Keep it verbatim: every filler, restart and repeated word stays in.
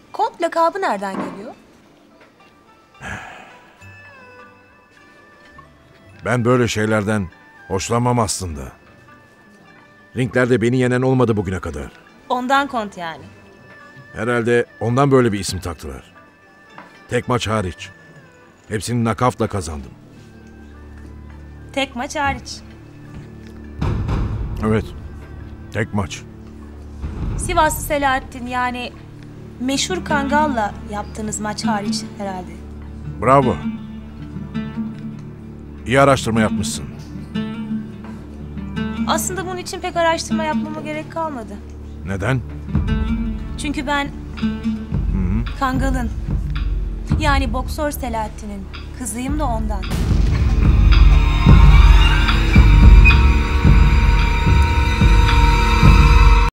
Kont lakabı nereden geliyor? Ben böyle şeylerden hoşlanmam aslında. Ringlerde beni yenen olmadı bugüne kadar. Ondan Kont yani. Herhalde ondan böyle bir isim taktılar. Tek maç hariç. Hepsini nakavtla kazandım. Tek maç hariç. Evet. Tek maç. Sivaslı Selahattin yani meşhur Kangal'la yaptığınız maç hariç herhalde. Bravo. İyi araştırma yapmışsın. Aslında bunun için pek araştırma yapmama gerek kalmadı. Neden? Çünkü ben Kangal'ın yani boksör Selahattin'in kızıyım da ondan.